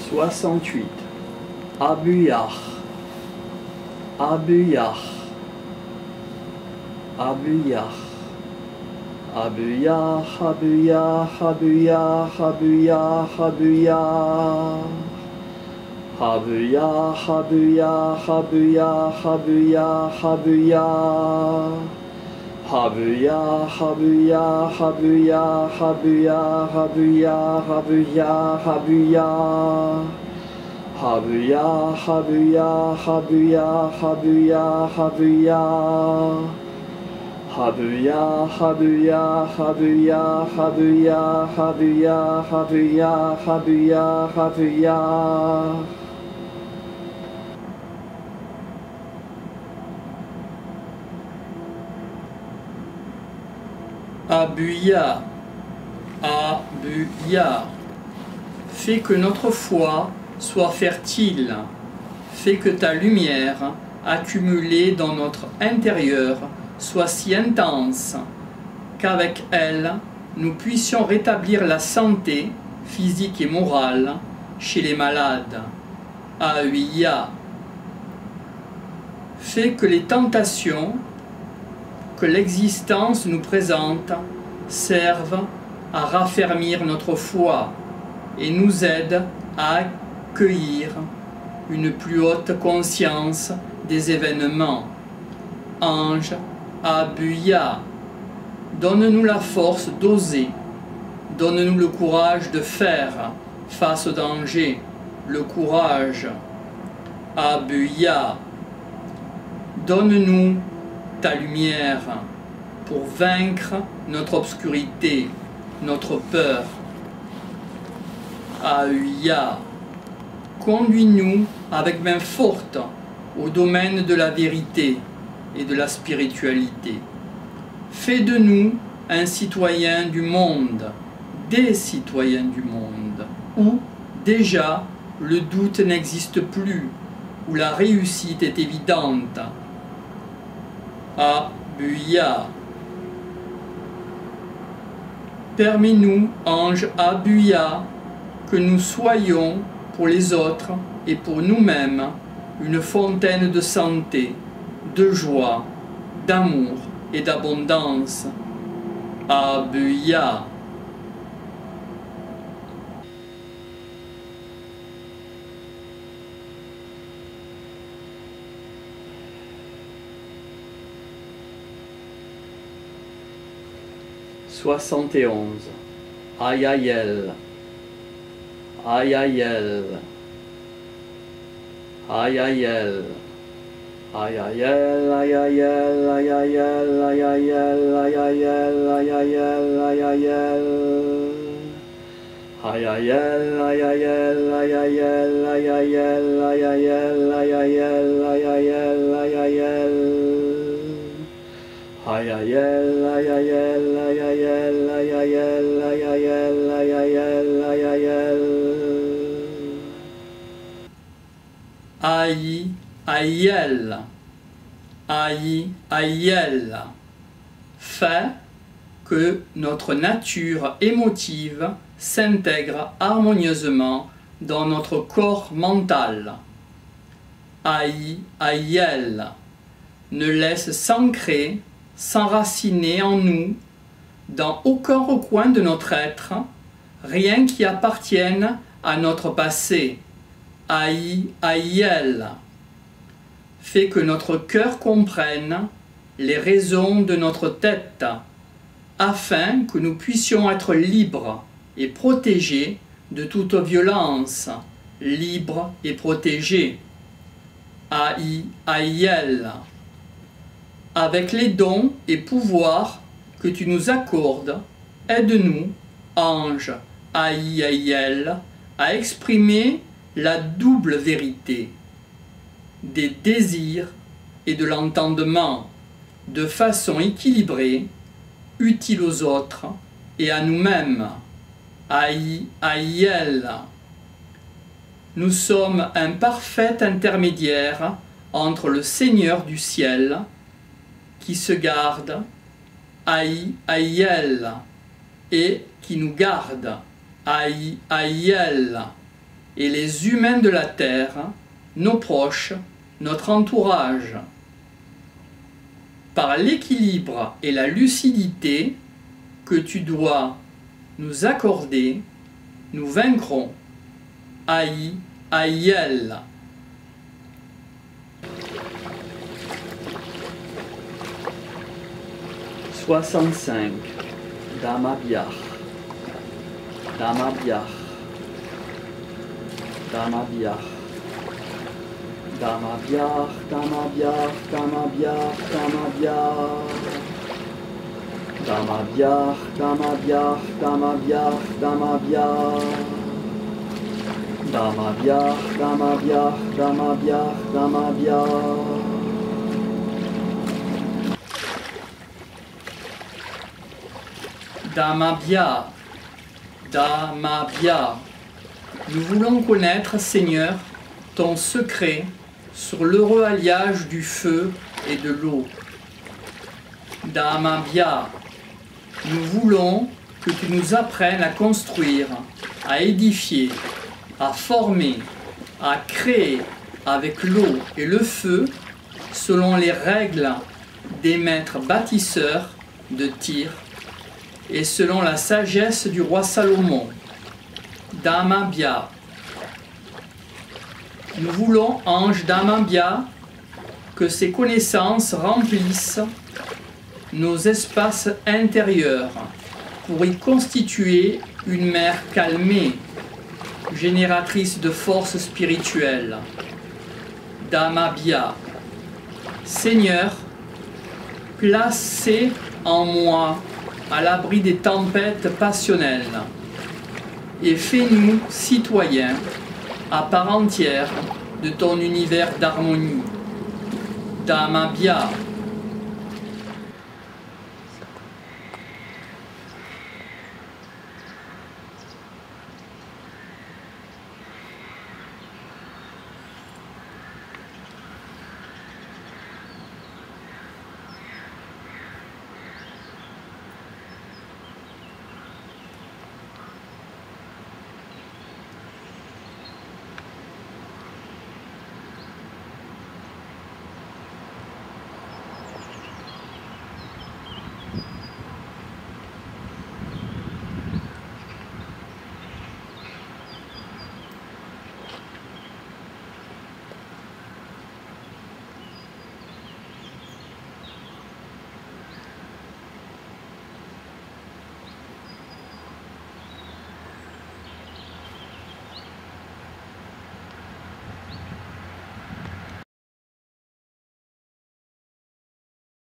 68. Abuyah, Abuyah, Abuyah, Abuyah, Abuyah, Abuyah, Abuyah, Abuyah. Abuyah, Abuyah, Abuyah, Abuyah, Abuyah. Abuyah, Abuyah, Abuyah, Abuyah, Abuyah, Abuyah, Abuyah. Abuyah, Abuyah, Abuyah, Abuyah, Abuyah. Abuyah, Abuyah, Abuyah, Abuyah, Abuyah, Abuyah, Abuyah, Abuyah. Abuyah, Abuyah. Fais que notre foi soit fertile. Fais que ta lumière, accumulée dans notre intérieur, soit si intense qu'avec elle, nous puissions rétablir la santé physique et morale chez les malades. Abuyah. Fais que les tentations que l'existence nous présente servent à raffermir notre foi et nous aident à accueillir une plus haute conscience des événements. Ange Abuyah, donne-nous la force d'oser, donne-nous le courage de faire face au danger, le courage. Abuyah, donne-nous ta lumière pour vaincre notre obscurité, notre peur. Abuyah, conduis-nous avec main forte au domaine de la vérité et de la spiritualité. Fais de nous un citoyen du monde, des citoyens du monde, où déjà le doute n'existe plus, où la réussite est évidente. Abuyah. Permets-nous, ange Abuyah, que nous soyons pour les autres et pour nous-mêmes une fontaine de santé, de joie, d'amour et d'abondance. Abuyah. Soixante-et-onze. Ayayel, Ayayel, Ayayel, Ayayel, Ayayel, Ayayel, Ayayel, Ayayel, Ayayel, Ayayel. Ayayel, Ayayel, Ayayel, Ayayel, Ayayel, Ayayel, Ayayel, Ayayel. Ayayel, Ayayel, Ayayel, Ayayel, Ayayel, Ayayel, Ayayel. Aïe, Ayel, Aïe, Ayel. Fais que notre nature émotive s'intègre harmonieusement dans notre corps mental. Aïe, Ayel. Ne laisse s'ancrer, s'enraciner en nous, dans aucun recoin de notre être, rien qui appartienne à notre passé. Aïe, Ayel. Fais que notre cœur comprenne les raisons de notre tête, afin que nous puissions être libres et protégés de toute violence, libres et protégés. Aïe, Ayel. Avec les dons et pouvoirs que tu nous accordes, aide-nous, ange Aïe, Ayel, à exprimer la double vérité des désirs et de l'entendement de façon équilibrée, utile aux autres et à nous-mêmes. Aïe, Ayel. Nous sommes un parfait intermédiaire entre le Seigneur du ciel, qui se garde, Aïe, Ayel, et qui nous garde, Aïe, Ayel. et les humains de la terre, nos proches, notre entourage. Par l'équilibre et la lucidité que tu dois nous accorder, nous vaincrons. Aïe, aïel. 65. Dhammavyah. Dhammavyah. Dhammavyah. Dhammavyah, Dhammavyah, Dhammavyah, Dhammavyah. Dhammavyah, Dhammavyah, Dhammavyah, Dhammavyah. Dhammavyah, Dhammavyah, Dhammavyah, Dhammavyah. Dhammavyah, Dhammavyah. Nous voulons connaître, Seigneur, ton secret sur l'heureux alliage du feu et de l'eau. Dhammavyah. Nous voulons que tu nous apprennes à construire, à édifier, à former, à créer avec l'eau et le feu selon les règles des maîtres bâtisseurs de Tyr et selon la sagesse du roi Salomon. Dhammavyah. Nous voulons, ange Dhammavyah, que ces connaissances remplissent nos espaces intérieurs pour y constituer une mer calmée, génératrice de force spirituelle. Dhammavyah. Seigneur, placez en moi à l'abri des tempêtes passionnelles et fais-nous citoyens à part entière de ton univers d'harmonie. Dhammavyah.